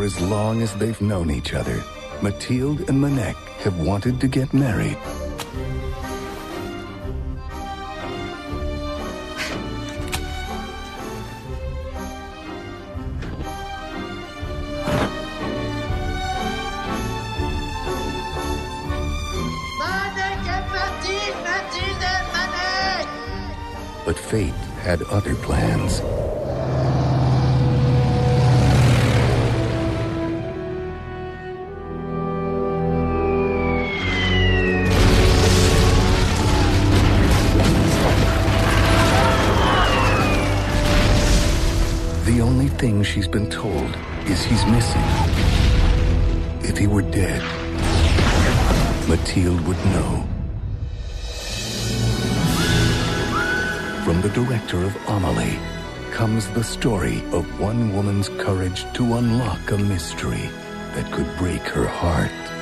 as long as they've known each other, Mathilde and Manek have wanted to get married. But fate had other plans. The only thing she's been told is he's missing. If he were dead, Mathilde would know. From the director of Amelie comes the story of one woman's courage to unlock a mystery that could break her heart.